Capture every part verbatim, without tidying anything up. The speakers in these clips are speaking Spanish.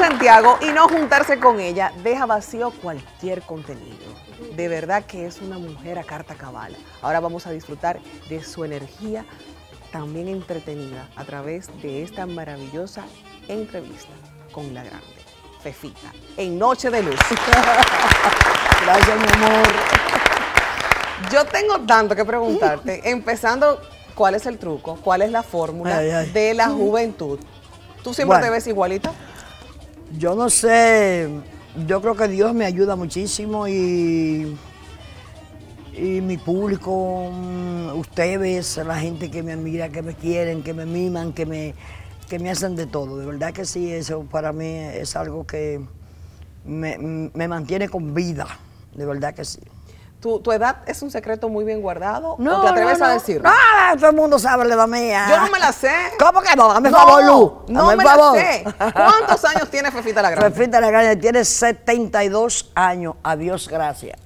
Santiago y no juntarse con ella deja vacío cualquier contenido. De verdad que es una mujer a carta cabal. Ahora vamos a disfrutar de su energía también entretenida a través de esta maravillosa entrevista con la grande Fefita en Noche de Luz. Gracias, mi amor. Yo tengo tanto que preguntarte, empezando, ¿cuál es el truco? ¿Cuál es la fórmula ay, ay. de la juventud? ¿Tú siempre Bueno, te ves igualita? Yo no sé, yo creo que Dios me ayuda muchísimo y, y mi público, ustedes, la gente que me admira, que me quieren, que me miman, que me, que me hacen de todo. De verdad que sí, eso para mí es algo que me, me mantiene con vida, de verdad que sí. ¿Tu, ¿Tu edad es un secreto muy bien guardado? No, ¿O te atreves no, no. a decirlo? No, todo el mundo sabe la edad mía. Yo no me la sé. ¿Cómo que no? Dame no, favor, Luz. No Dame me favor. la sé. ¿Cuántos años tiene Fefita la Grande? Fefita la Grande tiene setenta y dos años. Adiós, gracias.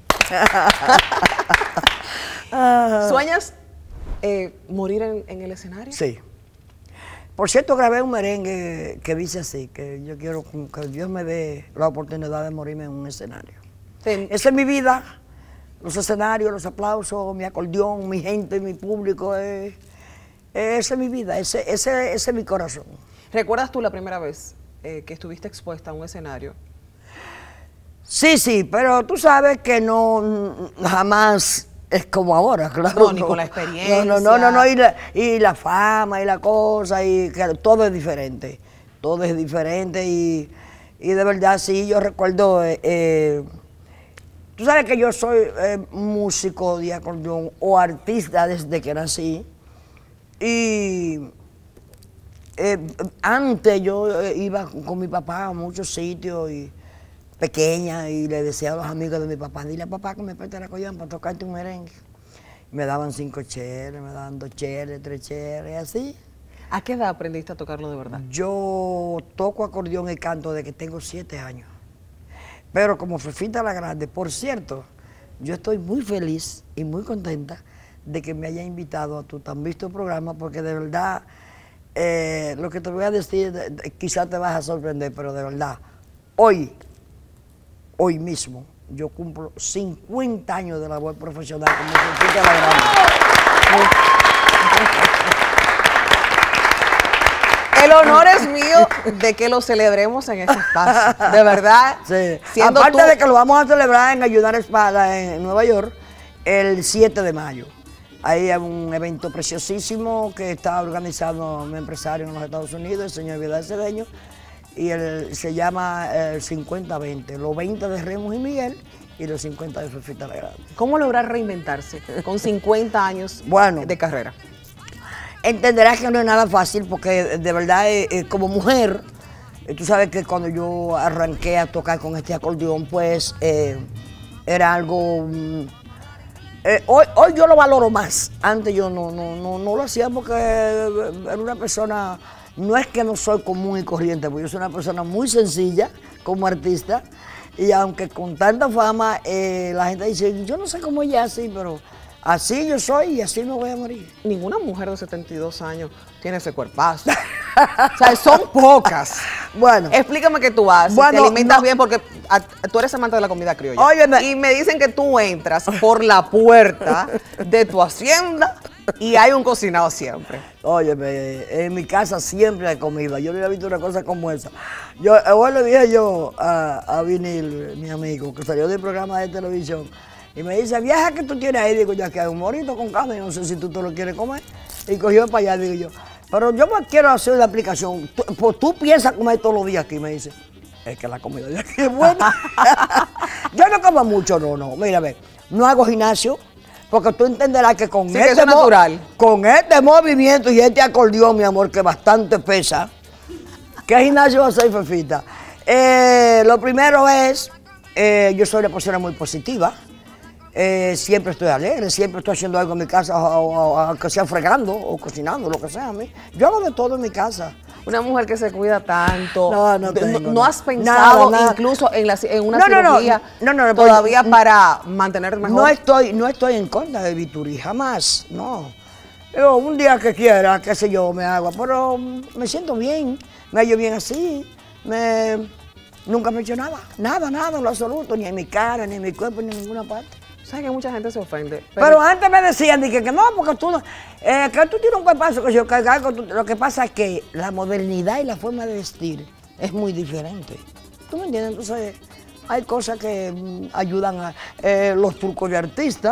¿Sueñas eh, morir en, en el escenario? Sí. Por cierto, grabé un merengue que dice así, que yo quiero que Dios me dé la oportunidad de morirme en un escenario. Sí. Esa es mi vida. Los escenarios, los aplausos, mi acordeón, mi gente, mi público. Eh, esa es mi vida, ese, ese, ese es mi corazón. ¿Recuerdas tú la primera vez eh, que estuviste expuesta a un escenario? Sí, sí, pero tú sabes que no, jamás es como ahora, claro. No, ni con la experiencia. No, no, no, no, y, la, y la fama y la cosa, y que todo es diferente. Todo es diferente y, y de verdad sí, yo recuerdo, eh, eh, tú sabes que yo soy eh, músico de acordeón o artista desde que nací. Y eh, antes yo eh, iba con mi papá a muchos sitios y pequeña y le decía a los amigos de mi papá, dile a papá que me preste el acordeón para tocarte un merengue. Me daban cinco cheles, me daban dos cheles, tres cheles, y así. ¿A qué edad aprendiste a tocarlo de verdad? Yo toco acordeón y canto desde que tengo siete años. Pero como Fefita la Grande, por cierto, yo estoy muy feliz y muy contenta de que me haya invitado a tu tan visto programa, porque de verdad, eh, lo que te voy a decir, quizás te vas a sorprender, pero de verdad, hoy, hoy mismo, yo cumplo cincuenta años de labor profesional como Fefita la Grande. El honor es mío de que lo celebremos en este espacio, de verdad. Sí. Siendo Aparte tú... de que lo vamos a celebrar en Ayudar Espada en Nueva York el siete de mayo. Hay un evento preciosísimo que está organizando un empresario en los Estados Unidos, el señor Vidal Cedeño, y el, se llama el cincuenta veinte, los veinte de Remus y Miguel y los cincuenta de Fefita la Grande. ¿Cómo lograr reinventarse con cincuenta años bueno, de carrera? Entenderás que no es nada fácil porque de verdad eh, eh, como mujer, eh, tú sabes que cuando yo arranqué a tocar con este acordeón, pues eh, era algo... Mm, eh, hoy, hoy yo lo valoro más. Antes yo no, no, no, no lo hacía porque era una persona... No es que no soy común y corriente, porque yo soy una persona muy sencilla como artista. Y aunque con tanta fama, eh, la gente dice, yo no sé cómo ella es así, pero... Así yo soy y así me voy a morir. Ninguna mujer de setenta y dos años tiene ese cuerpazo. O sea, son pocas. Bueno. Explícame qué tú haces, bueno, te alimentas no. bien porque a, tú eres amante de la comida criolla. Óyeme. Y me dicen que tú entras por la puerta de tu hacienda y hay un cocinado siempre. Óyeme, en mi casa siempre hay comida. Yo no había visto una cosa como esa. Yo, hoy le dije yo a, a Vinil, mi amigo, que salió del programa de televisión, y me dice, vieja, ¿qué tú tienes ahí? Digo yo, aquí hay un morito con carne, no sé si tú te lo quieres comer. Y cogió para allá, digo yo, pero yo me quiero hacer una aplicación. Tú, pues tú piensas comer todos los días aquí, me dice. Es que la comida de aquí es buena. Yo no como mucho, no, no. Mira, ve, no hago gimnasio, porque tú entenderás que con, sí, este, que es natural. con este movimiento y este acordeón, mi amor, que bastante pesa, ¿qué gimnasio va a hacer, Fefita? Eh, lo primero es, eh, yo soy una persona muy positiva. Eh, siempre estoy alegre, siempre estoy haciendo algo en mi casa, aunque sea fregando o cocinando, lo que sea a mí. Yo hago de todo en mi casa. Una mujer que se cuida tanto. No, no tengo, ¿No, no no. has pensado Nada, nada. incluso en, la, en una no, no, cirugía no, no, no, todavía no, para mantener mejor? No estoy, no estoy en contra de Vituri, jamás, no. Yo, un día que quiera, qué sé yo, me hago, pero me siento bien, me hallo bien así, me... Nunca me he hecho nada, nada, nada, en lo absoluto, ni en mi cara, ni en mi cuerpo, ni en ninguna parte. ¿Sabes que mucha gente se ofende? Pero, Pero antes me decían que, que no, porque tú, no- eh, que tú tienes un cuerpazo, que yo que algo, tú- lo que pasa es que la modernidad y la forma de vestir es muy diferente. ¿Tú me entiendes? Entonces, hay cosas que mm, ayudan a eh, los trucos de artistas.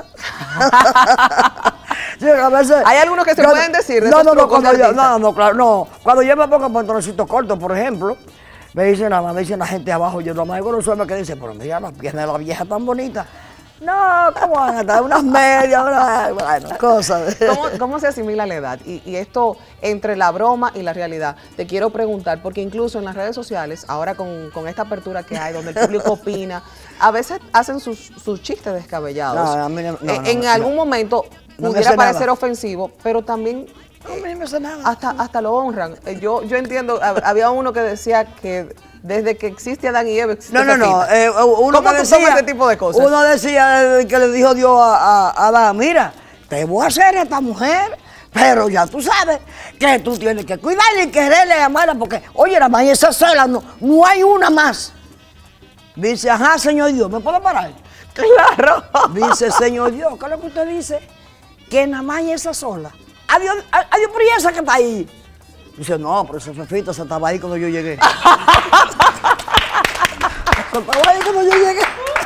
Sí, a veces- ¿Hay algunos que se yo- pueden decir de no, esos no, no, trucos de cuando yo, artista? no, no, claro, no. Cuando yo me pongo pantaloncitos cortos, por ejemplo, me dicen nada más, me dicen la gente abajo, yo nomás digo los hombres que dicen, pero mira las piernas de la vieja tan bonita. No, ¿cómo van a estar? Unas medias, una- bueno, cosas. ¿Cómo, cómo se asimila la edad? Y, y esto entre la broma y la realidad. Te quiero preguntar, porque incluso en las redes sociales, ahora con, con esta apertura que hay, donde el público opina, a veces hacen sus, sus chistes descabellados. No, a mí no- no, Eh, no, en no. algún momento No me pudiera hace parecer nada. ofensivo, pero también No, a mí no me hace nada. hasta, hasta lo honran. Eh, Yo, yo entiendo, hab- había uno que decía que desde que existe Adán y Eva existe No, no, no. Pepita. eh, uno ¿Cómo que tú decía, tomas ese tipo de cosas? Uno decía eh, que le dijo Dios a, a, a Adán, mira, te voy a hacer esta mujer, pero ya tú sabes que tú tienes que cuidarla y quererla y amarla, porque, oye, la más esa sola, no, no hay una más. Dice, ajá, Señor Dios, ¿me puedo parar? Claro. Dice, Señor Dios, ¿qué es lo que usted dice? Que nada más hay esa sola. Adiós, a- adiós, pero ¿y esa que está ahí? Dice, no, pero esa fefita se estaba ahí cuando yo llegué. Se estaba ahí cuando yo llegué.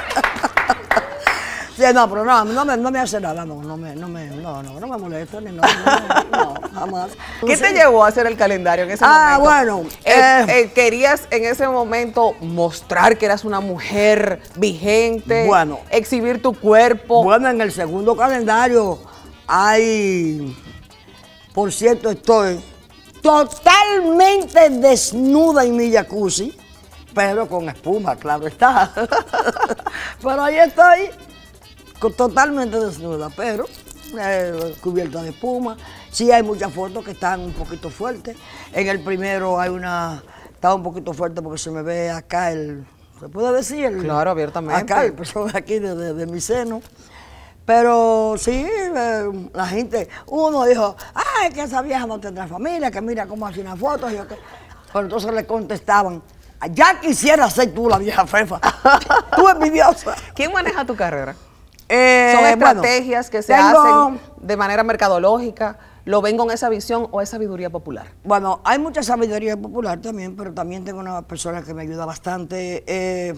Sí, no, pero no, no me, no me hace nada, no, no me, no me, no, no, no me molesta, ni no, no, no, jamás. ¿Qué te llevó a hacer el calendario en ese Ah, momento? bueno, Eh, eh, eh, ¿Querías en ese momento mostrar que eras una mujer vigente? Bueno. Exhibir tu cuerpo. Bueno, en el segundo calendario hay, por cierto, estoy totalmente desnuda en mi jacuzzi, pero con espuma, claro está. Pero ahí estoy, con- totalmente desnuda, pero eh, cubierta de espuma. Sí hay muchas fotos que están un poquito fuertes. En el primero hay una, está un poquito fuerte porque se me ve acá el, ¿se puede decir? El- Claro, abiertamente. Acá, el pezón aquí de, de- de mi seno. Pero sí, eh, la gente, uno dijo, ay, que esa vieja no tendrá familia, que mira cómo hace una foto. Y yo, que- Pero entonces le contestaban, ya quisiera ser tú la vieja fefa, tú envidiosa. ¿Quién maneja tu carrera? Eh, ¿Son bueno, estrategias que se tengo- hacen de manera mercadológica? ¿Lo ven con esa visión o es sabiduría popular? Bueno, hay mucha sabiduría popular también, pero también tengo una persona que me ayuda bastante. Eh,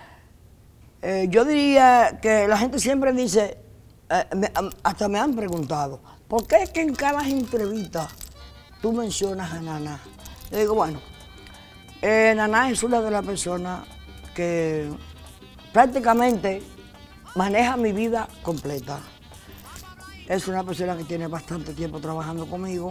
eh, yo diría que la gente siempre dice, eh, me- am- hasta me han preguntado, ¿por qué es que en cada entrevista tú mencionas a Naná? Yo digo, bueno, eh, Naná es una de las personas que prácticamente maneja mi vida completa. Es una persona que tiene bastante tiempo trabajando conmigo.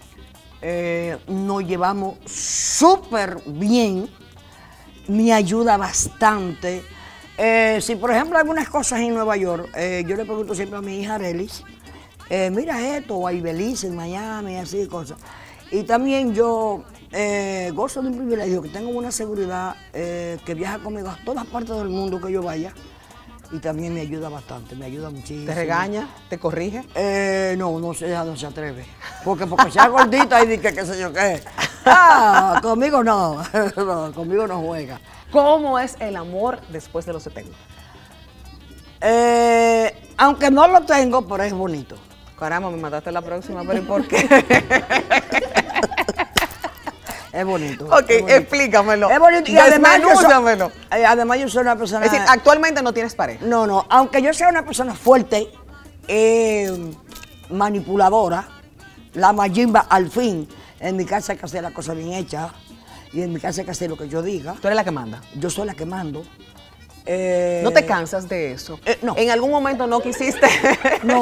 Eh, nos llevamos súper bien, me ayuda bastante. Eh, si por ejemplo hay algunas cosas en Nueva York, eh, yo le pregunto siempre a mi hija Arelis, eh, mira esto, o a Ibelice en Miami, así cosas. Y también yo eh, gozo de un privilegio, que tengo una seguridad eh, que viaja conmigo a todas partes del mundo que yo vaya. Y también me ayuda bastante, me ayuda muchísimo. ¿Te regaña? ¿Te corrige? Eh, no, no se, ella no se atreve. Porque porque sea gordita y dice qué sé yo qué. Ah, conmigo no. No, conmigo no juega. ¿Cómo es el amor después de los setenta? Eh, aunque no lo tengo, pero es bonito. Caramba, me mataste la próxima, pero ¿y por qué? Es bonito. Ok, es bonito. explícamelo. Es bonito. Y además yo, soy, Desmenúzamelo. eh, además yo soy una persona... Es decir, actualmente no tienes pareja. No, no, aunque yo sea una persona fuerte, eh, manipuladora, la mayimba al fin, en mi casa hay que hacer las cosas bien hechas y en mi casa hay que hacer lo que yo diga. Tú eres la que manda. Yo soy la que mando. Eh, ¿No te cansas de eso? eh, no. ¿En algún momento no quisiste? No,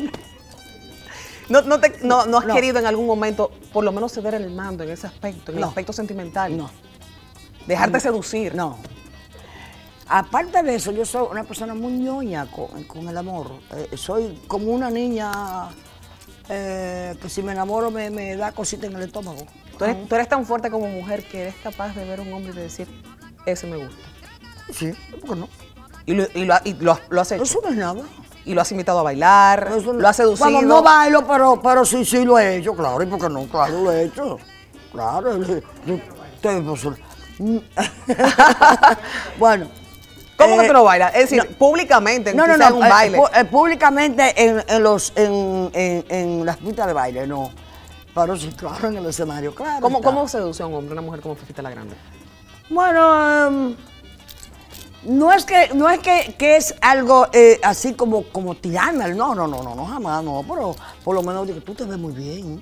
¿No, no, te- no, no has No. querido en algún momento por lo menos ceder el mando en ese aspecto, en el No. aspecto sentimental? no, Dejarte seducir. no. Aparte de eso, yo soy una persona muy ñoña con, con el amor. Eh, soy como una niña eh, que si me enamoro me, me da cosita en el estómago. Tú eres, tú eres tan fuerte como mujer que eres capaz de ver a un hombre y de decir, ese me gusta. Sí, ¿por qué no? Y lo, y lo, ha- y lo has, lo has hecho. Eso no es nada. Y lo has invitado a bailar, Eso no- lo has seducido. Bueno, no bailo, pero, pero sí, sí lo he hecho, claro. ¿Y por qué no? Claro, lo he hecho. Claro. yo- yo- te- pues, Bueno. ¿Cómo eh, que tú no bailas? Es decir, no, públicamente, no, no, quizás no, en un eh, baile. pu- eh, públicamente en, en los, en, en, en las pistas de baile, no. Pero sí, claro, en el escenario, claro. ¿Cómo, está. ¿Cómo seduce a un hombre, una mujer como Fefita la Grande? Bueno, em, no es que, no es que, que es algo eh, así como, como tirarme, no, no, no, no, no, jamás, no, pero por lo menos digo, tú te ves muy bien.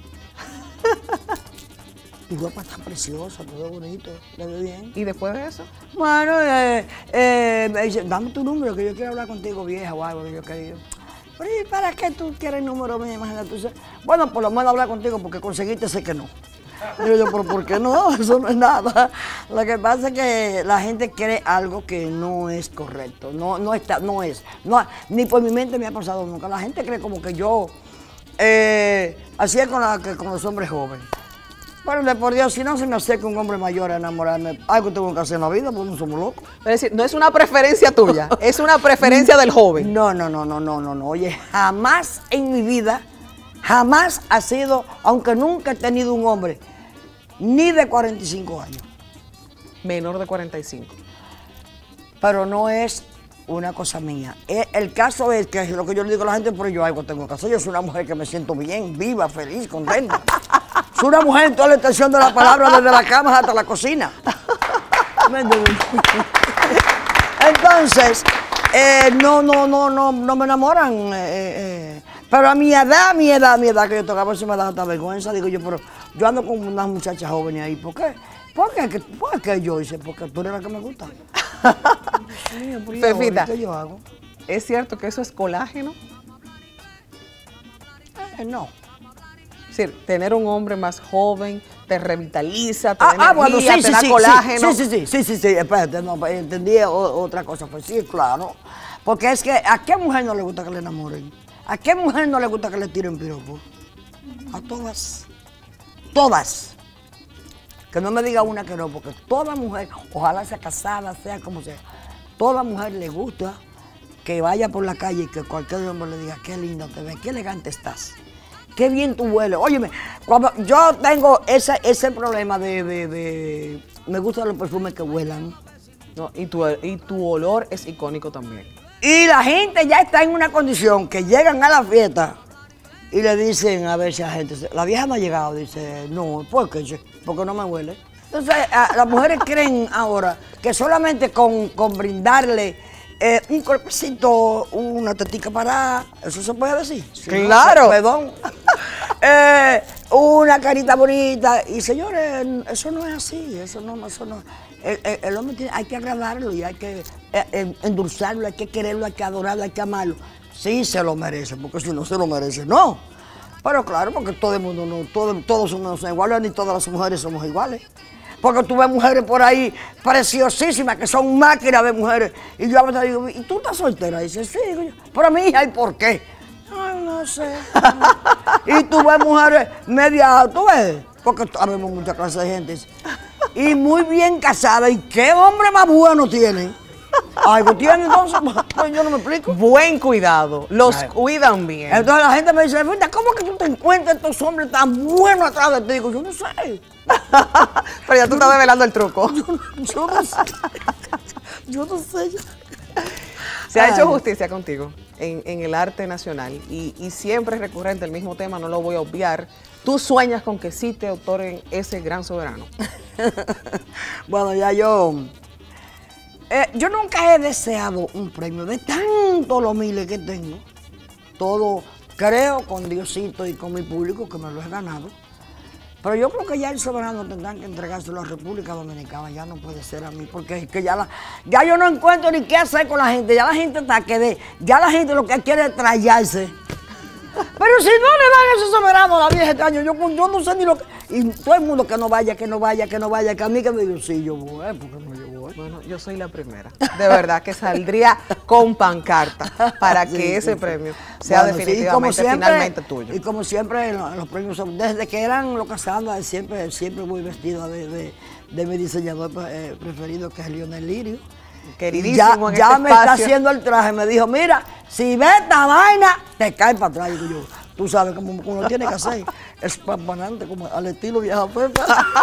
Tu ropa está preciosa, te ves bonito, te ves bien. ¿Y después de eso? Bueno, eh, eh, me dice, dame tu número, que yo quiero hablar contigo, vieja, o algo que yo quería. Pero ¿y para qué tú quieres el número mío? Imagínate tú. Bueno, por lo menos hablar contigo porque conseguiste sé que no. Digo yo, pero ¿por qué no? Eso no es nada. Lo que pasa es que la gente cree algo que no es correcto, no, no, está, no es. No, ni por mi mente me ha pasado nunca. La gente cree como que yo, eh, así es con, la, que con los hombres jóvenes. Bueno, de por Dios, si no se me acerca un hombre mayor a enamorarme, algo tengo que hacer en la vida, porque no somos locos. Es decir, no es una preferencia tuya, es una preferencia del joven. No, no, no, no, no, no, no. Oye, jamás en mi vida, jamás ha sido, aunque nunca he tenido un hombre, ni de cuarenta y cinco años. Menor de cuarenta y cinco. Pero no es una cosa mía. El, el caso es que lo que yo le digo a la gente, pero yo algo tengo que hacer. Yo soy una mujer que me siento bien, viva, feliz, contenta. Soy una mujer en toda la extensión de la palabra, desde la cama hasta la cocina. ¿Me entiendes? Entonces, eh, no, no, no, no, no me enamoran. Eh, eh, pero a mi edad, a mi edad, a mi edad, que yo tocaba, si me da hasta vergüenza, digo yo, pero yo ando con unas muchachas jóvenes ahí. ¿Por qué? ¿Por qué? ¿Por qué yo hice? Porque tú eres la que me gusta. Mío, ¿por qué Fefita, ahora? ¿Qué yo hago? ¿es cierto que eso es colágeno? Eh, no. Es decir, tener un hombre más joven te revitaliza, te Ah, da ah, bueno, energía, sí, te sí, da sí, colágeno. sí, sí, sí, sí, sí, sí, espérate, no, pues, entendí o- otra cosa, pues sí, claro. Porque es que, ¿a qué mujer no le gusta que le enamoren? ¿A qué mujer no le gusta que le tiren piropo? A todas, todas. Que no me diga una que no, porque toda mujer, ojalá sea casada, sea como sea, toda mujer le gusta que vaya por la calle y que cualquier hombre le diga, qué linda te ves, qué elegante estás. Qué bien tú hueles. Óyeme, cuando yo tengo ese, ese problema de, de, de... Me gustan los perfumes que huelan. No, y, tu, y tu olor es icónico también. Y la gente ya está en una condición que llegan a la fiesta y le dicen, a ver si la gente... se- La vieja no ha llegado, dice, no, ¿por qué? Che? Porque no me huele. Entonces, a- las mujeres creen ahora que solamente con, con brindarle eh, un cuerpecito, una tetica parada, ¿eso se puede decir? Si no, ¡Claro! perdón. Eh, una carita bonita. Y señores, eso no es así, eso no, eso no. El, el- el hombre tiene, hay que agradarlo y hay que eh, eh, endulzarlo, hay que quererlo, hay que adorarlo, hay que amarlo. Sí se lo merece, porque si no se lo merece, no. Pero claro, porque todo el mundo, no, todo, todos somos iguales, ni todas las mujeres somos iguales. Porque tú ves mujeres por ahí preciosísimas, que son máquinas de mujeres. Y yo a veces digo, ¿y tú estás soltera? Y dice, sí, digo yo, pero mi hija, ¿y por qué? Ay, no sé. Y tú ves mujeres media, tú ves, porque sabemos muchas clases de gente. Y muy bien casadas. ¿Y qué hombre más bueno tienen? Algo tienen entonces, pues yo no me explico. Buen cuidado, los Ay. cuidan bien. Entonces la gente me dice, "Fita, ¿cómo que tú te encuentras estos hombres tan buenos atrás de ti?" Digo, yo no sé. Pero ya tú estás develando el truco. Yo no sé. Yo no sé. Se ha Ay. hecho justicia contigo en, en el arte nacional y, y siempre es recurrente el mismo tema, no lo voy a obviar. Tú sueñas con que sí te otorguen ese gran soberano. Bueno, ya yo... eh, yo nunca he deseado un premio de tantos los miles que tengo. Todo creo con Diosito y con mi público que me lo he ganado. Pero yo creo que ya el soberano tendrán que entregárselo a la República Dominicana, ya no puede ser a mí, porque es que ya, la, ya yo no encuentro ni qué hacer con la gente, ya la gente está que de, ya la gente lo que quiere es trallarse. Pero si no le dan ese soberano a la vieja este año, yo, yo no sé ni lo que... Y todo el mundo que no vaya, que no vaya, que no vaya, que a mí que me diga, sí, yo voy, porque no yo voy. Bueno, yo soy la primera, de verdad, que saldría con pancarta para que Sí, ese sí, premio sea Bueno, sí, y como definitivamente, siempre- finalmente tuyo. Y como siempre, en los, los premios, son- desde que eran los casados, siempre, siempre voy vestida de, de, de mi diseñador eh, preferido, que es Lionel Lirio. Queridísimo Ya, en ya este me está espacio. haciendo el traje, me dijo, mira, si ves esta vaina, te cae para atrás. Digo yo, Tú sabes cómo uno tiene que hacer. Es pampanante, como al estilo vieja Pepa.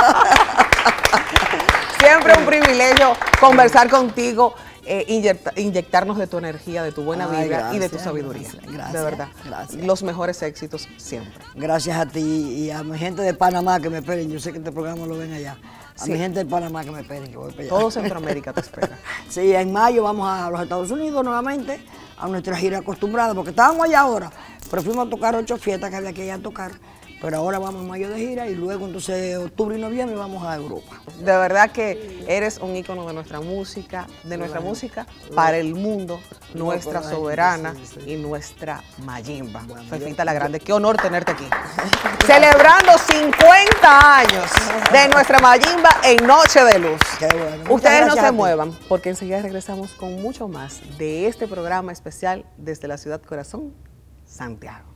Siempre un privilegio conversar contigo, eh, inyecta, inyectarnos de tu energía, de tu buena Ay, vibra gracias, y de tu sabiduría. Gracias, gracias, de verdad. Gracias. Los mejores éxitos siempre. Gracias a ti y a mi gente de Panamá que me esperen. Yo sé que este programa lo ven allá. A Sí. mi gente de Panamá que me esperen, que voy para allá. Todo Centroamérica te espera. Sí, en mayo vamos a los Estados Unidos nuevamente, a nuestra gira acostumbrada, porque estábamos allá ahora, pero fuimos a tocar ocho fiestas que había que ir a tocar, pero ahora vamos en mayo de gira y luego entonces octubre y noviembre vamos a Europa. De verdad que eres un ícono de nuestra música, de nuestra Bueno, música para el mundo, no, nuestra pero, ay, soberana sí, sí. y nuestra Mayimba. Bueno, Fefita yo- la Grande, qué honor tenerte aquí. Celebrando cincuenta años de nuestra Mayimba en Noche de Luz. Qué bueno. Muchas Ustedes no gracias se a ti. muevan, porque enseguida regresamos con mucho más de este programa especial desde la ciudad corazón, Santiago.